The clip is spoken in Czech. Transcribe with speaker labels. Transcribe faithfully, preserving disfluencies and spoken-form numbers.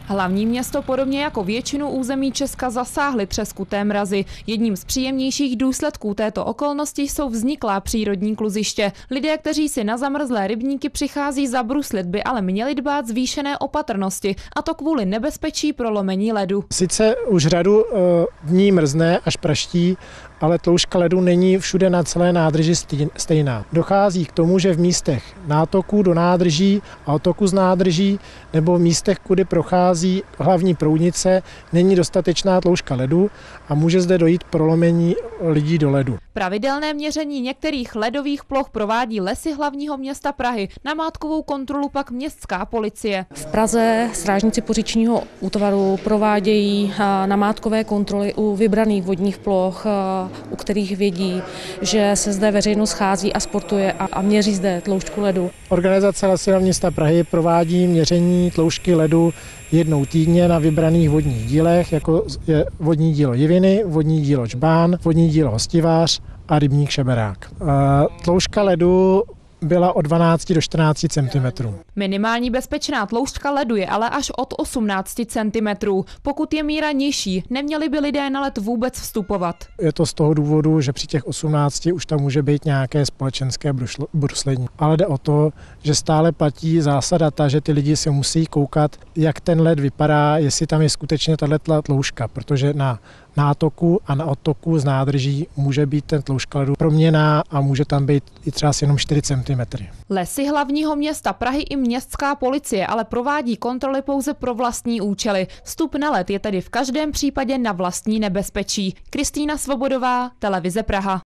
Speaker 1: Hlavní město podobně jako většinu území Česka zasáhly třeskuté mrazy. Jedním z příjemnějších důsledků této okolnosti jsou vzniklá přírodní kluziště. Lidé, kteří si na zamrzlé rybníky přichází zabruslit, by ale měli dbát zvýšené opatrnosti, a to kvůli nebezpečí prolomení ledu.
Speaker 2: Sice už řadu v ní mrzne až praští, ale tloušťka ledu není všude na celé nádrži stejná. Dochází k tomu, že v místech nátoků do nádrží a odtoku z nádrží nebo v místech, kudy prochází hlavní proudnice, není dostatečná tloušťka ledu a může zde dojít k prolomení lidí do ledu.
Speaker 1: Pravidelné měření některých ledových ploch provádí Lesy hlavního města Prahy, namátkovou kontrolu pak městská policie.
Speaker 3: V Praze strážníci poříčního útvaru provádějí namátkové kontroly u vybraných vodních ploch, u kterých vědí, že se zde veřejnost schází a sportuje a, a měří zde tloušťku ledu.
Speaker 2: Organizace Lesy hlavního města Prahy provádí měření tloušťky ledu jednou týdně na vybraných vodních dílech, jako je vodní dílo Jiviny, vodní dílo Čbán, vodní dílo Hostivář a rybník Šeberák. Tloušťka ledu byla od dvanácti do čtrnácti centimetrů.
Speaker 1: Minimální bezpečná tloušťka ledu je ale až od osmnácti centimetrů. Pokud je míra nižší, neměli by lidé na led vůbec vstupovat.
Speaker 2: Je to z toho důvodu, že při těch osmnácti už tam může být nějaké společenské bruslení. Ale jde o to, že stále platí zásada ta, že ty lidi si musí koukat, jak ten led vypadá, jestli tam je skutečně tato tloušťka, protože na nátoku a na odtoku z nádrží může být ten tloušťka ledu proměnná a může tam být i třeba jenom čtyři centimetry.
Speaker 1: Lesy hlavního města Prahy i městská policie ale provádí kontroly pouze pro vlastní účely. Vstup na led je tedy v každém případě na vlastní nebezpečí. Kristýna Svobodová, Televize Praha.